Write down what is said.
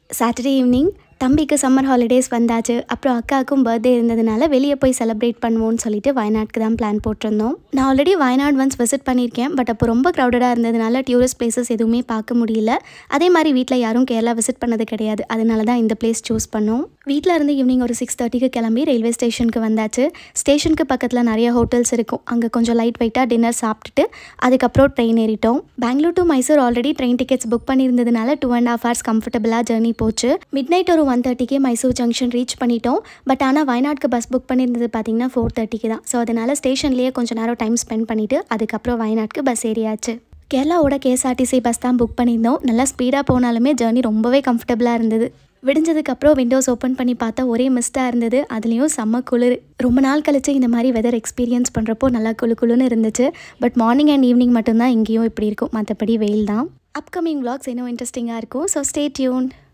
Saturday evening தம்பிக்கு summer holidays வந்தாச்சு. அப்புறம் அக்காவுக்கும் பர்த்டே இருந்ததுனால வெளியே போய் செலிப்ரேட் பண்ணுவோம்னு சொல்லிட்டு வயநாட்டுக்கு தான் பிளான் போட்டிருந்தோம். நான் ஆல்ரெடி வயநாடு ஒன்ஸ் விசிட் பண்ணியிருக்கேன். பட் அப்போ ரொம்ப க்ரௌடடாக இருந்ததுனால டூரிஸ்ட் பிளேசஸ் எதுவுமே பார்க்க முடியல. அதே மாதிரி வீட்டில் யாரும் கேரளா விசிட் பண்ணது கிடையாது. அதனால தான் இந்த பிளேஸ் சூஸ் பண்ணோம். வீட்டில் இருந்து ஈவினிங் ஒரு 6:30க்கு கிளம்பி ரயில்வே ஸ்டேஷனுக்கு வந்தாச்சு. ஸ்டேஷனுக்கு பக்கத்தில் நிறைய ஹோட்டல்ஸ் இருக்கும். அங்கே கொஞ்சம் லைட் வெயிட்டாக டின்னர் சாப்பிட்டுட்டு அதுக்கப்புறம் ட்ரெயின் ஏறிட்டோம். Bangalore to Mysore already train tickets book பண்ணியிருந்ததுனால 2.5 hours கம்ஃபர்டபுளாக ஜர்னி போச்சு. மிட்நைட் ஒரு 1:30க்கே மைசூர் ஜங்ஷன் ரீச் பண்ணிட்டோம். பட் ஆனால் வயநாட்டுக்கு பஸ் புக் பண்ணியிருந்தது பார்த்தீங்கன்னா 4:30க்கு தான். ஸோ அதனால் ஸ்டேஷன்லேயே கொஞ்சம் நேரம் டைம் ஸ்பெண்ட் பண்ணிவிட்டு அதுக்கப்புறம் வயநாட்டுக்கு பஸ் ஏறியாச்சு. கேரளாவோட KSRTC பஸ் தான் புக் பண்ணியிருந்தோம். நல்லா ஸ்பீடாக போனாலுமே ஜர்னி ரொம்பவே கம்ஃபர்டபுளாக இருந்தது. விடிஞ்சதுக்கப்புறம் விண்டோஸ் ஓப்பன் பண்ணி பார்த்தா ஒரே மிஸ்டாக இருந்தது. அதுலேயும் செம்ம குளிர். ரொம்ப நாள் கழிச்சு இந்த மாதிரி வெதர் எக்ஸ்பீரியன்ஸ் பண்ணுறப்போ நல்லா குளுன்னு இருந்துச்சு. பட் மார்னிங் அண்ட் ஈவினிங் மட்டும்தான் இங்கேயும் இப்படி இருக்கும். மற்றபடி வெயில் தான். அப்கமிங் vlogs இன்னும் இன்ட்ரெஸ்டிங்காக இருக்கும். So stay tuned.